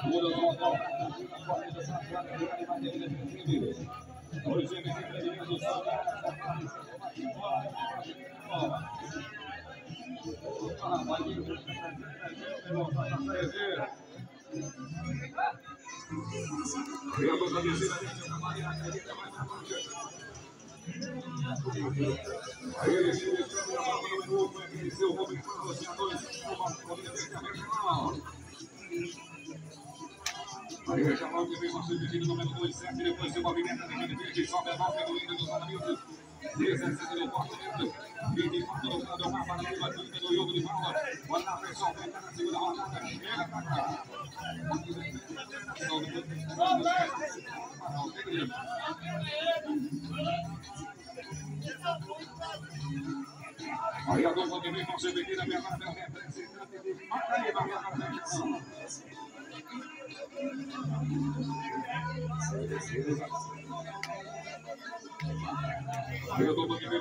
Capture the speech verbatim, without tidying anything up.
Aí chamou que vem você pedindo número dois sete, depois se movimenta de verde, sobe a bola do Índio dos Maravilhos. dezessete do quarto minuto, vinte e quatro do lado, uma partida do jogo de bola. Olha a pressão, vem na segunda rodada, chega pra cá. Aí a dupla que vem com você pedindo a minha mão, representante de Macaíba, minha mão. Aí eu tô